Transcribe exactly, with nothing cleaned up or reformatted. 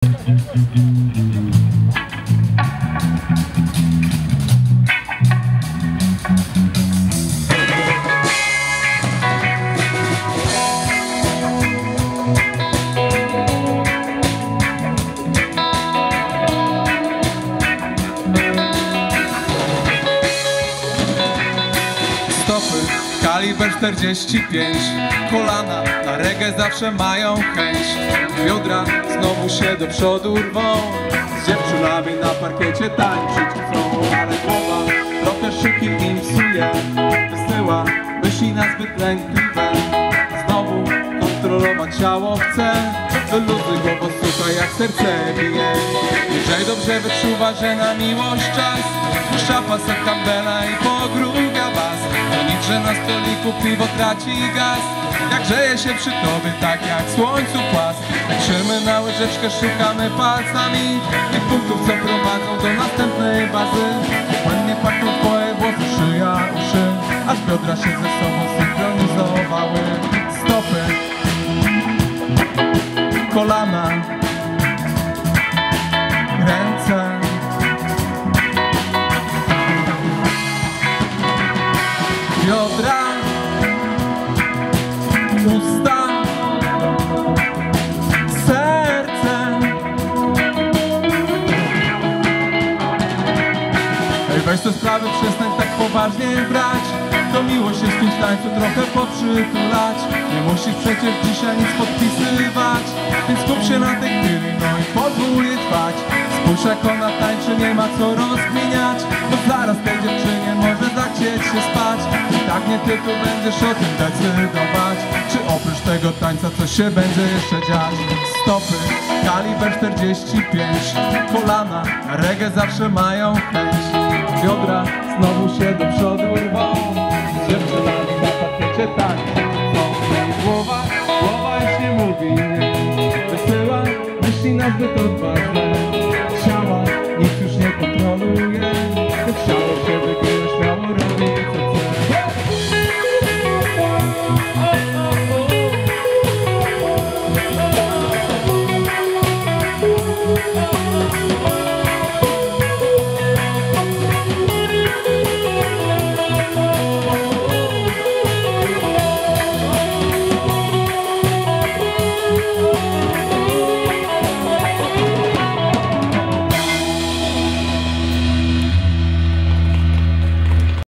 Kaliber czterdzieści pięć, kolana na reggae zawsze mają chęć. Biodra znowu się do przodu rwą, z dziewczynami na parkiecie tańczyć chcą. Ale głowa trochę szyki im psuje, wysyła myśli na zbyt lękliwe. Znowu kontrolować ciało chce, wyluzuj go, bo słuchaj jak serce bije. Niżej dobrze wyczuwa, że na miłość czas, puszcza pasek Campbella i pogrubia bas. To nic, że na stoliku piwo traci gaz, jak grzeje się przy tobie, tak jak słońcu płask. Patrzymy na łyżeczkę, szukamy palcami tych punktów, co prowadzą do następnej bazy. Ładnie pachną twoje włosy, szyja, uszy, aż biodra się ze sobą synchronizowały. Stopy, kolana, ręce, biodra, usta, serce. Ej, weź te sprawy, przestań tak poważnie brać. To miłość jest w tym tańcu trochę poprzytulać. Nie musisz przecież dzisiaj nic podpisywać, więc skup się na tej chwili, no i pozwól jej trwać. Spójrz jak ona tańczy, nie ma co rozkminiać, bo zaraz tej dziewczynie może zachcieć się spać. I tak nie ty tu będziesz o tym decydować, czy oprócz tego tańca coś się będzie jeszcze dziać. Stopy, kaliber czterdzieści pięć, kolana na reggae zawsze mają chęć. Biodra znowu się do przodu rwą, z dziewczynami na parkiecie tańczą. Głowa, głowa już nie mówi nie, wysyła myśli na zbyt odważne.